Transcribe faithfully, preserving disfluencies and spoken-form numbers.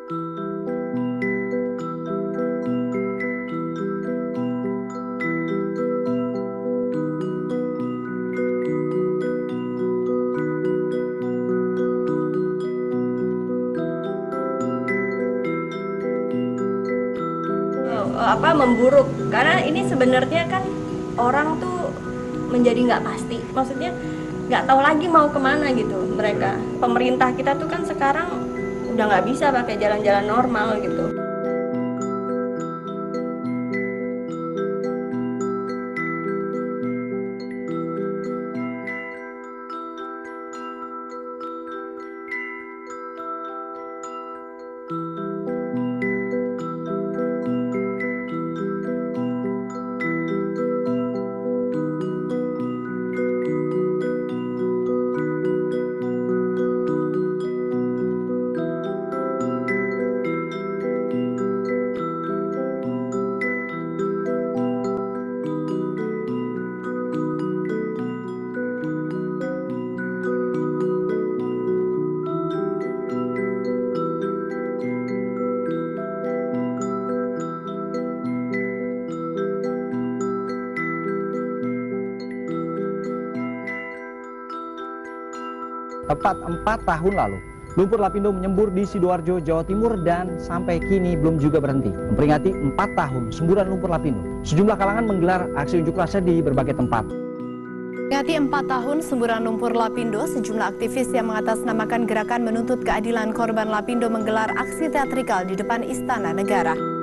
apa memburuk, karena ini sebenarnya kan orang tuh menjadi nggak pasti, maksudnya nggak tahu lagi mau kemana gitu mereka. Pemerintah kita tuh kan sekarang udah nggak bisa pakai jalan-jalan normal gitu. Tepat empat tahun lalu, lumpur lapindo menyembur di Sidoarjo, Jawa Timur dan sampai kini belum juga berhenti. Memperingati empat tahun semburan lumpur lapindo, sejumlah kalangan menggelar aksi unjuk rasa di berbagai tempat. Memperingati empat tahun semburan lumpur lapindo, sejumlah aktivis yang mengatasnamakan gerakan menuntut keadilan korban lapindo menggelar aksi teatrikal di depan Istana Negara.